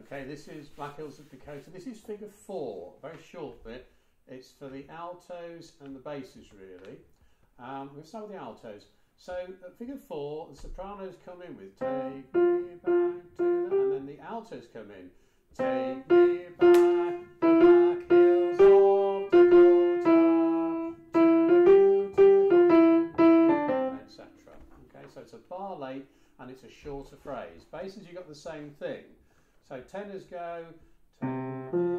Okay, this is Black Hills of Dakota. This is figure 4, very short bit. It's for the altos and the basses, really. We're going to start with the altos. So at figure 4, the sopranos come in with "Take me back to the," and then the altos come in, "Take me back the Black Hills of Dakota to the beautiful," etc. Okay, so it's a bar late and it's a shorter phrase. Basses, you got the same thing. So tenors go, "Take me